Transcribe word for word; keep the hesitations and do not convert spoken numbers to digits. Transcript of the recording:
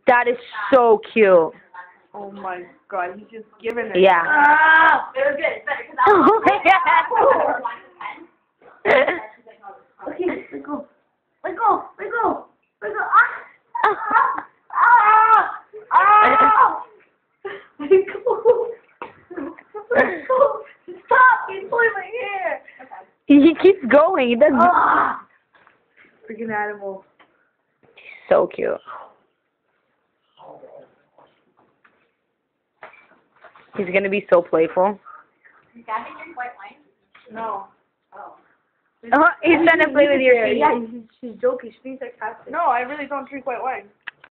That is so cute. Oh my god, he's just giving it. Yeah. Ah, it was good. It's better because I was okay, let go. Let go. Let go. Let go. Ah! Ah! Ah! Let go. Let go. Stop! He's pulling my hair. He keeps going. He doesn't. Ah! Freaking animal. So cute. He's gonna be so playful. Does Gabby drink white wine? No. Oh. Oh, he's trying to play with your feet. Yeah, she's, she's joking. She's being sarcastic. No, I really don't drink white wine.